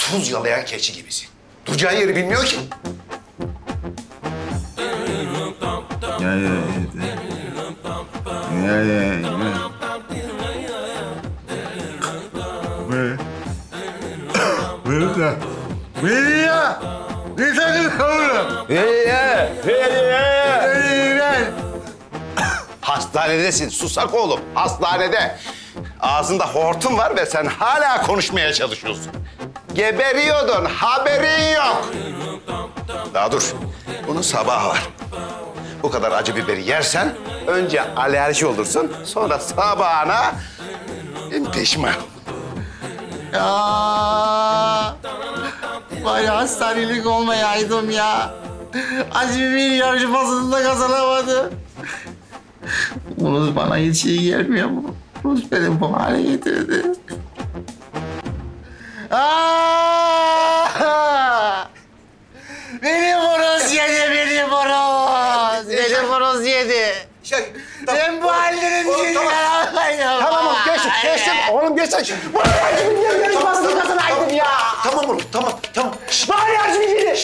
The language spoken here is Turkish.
tuz yalayan keçi gibisin. Duracağın yeri bilmiyor ki. Hastanedesin susak oğlum, hastanede. Ağzında hortum var ve sen hala konuşmaya çalışıyorsun. Geberiyordun, haberin yok. Daha dur, bunun sabahı var. Bu kadar acı biberi yersen önce alerji olursun, sonra sabahına pişman. Ya bari hastanelik olmayaydım ya. Acı bir yarışmasını da kazanamadım. Unut bana hiç iyi gelmiyor mu? Unut beni bu hale getirdi. Beni horoz yedi, beni horoz. Beni horoz yedi. Ben bu hallerin Tamam oğlum, geçtim. Oğlum geçsin. Yarışmasını kazanaydım ya. Tamam oğlum, tamam. Bari yarışmayı yedi.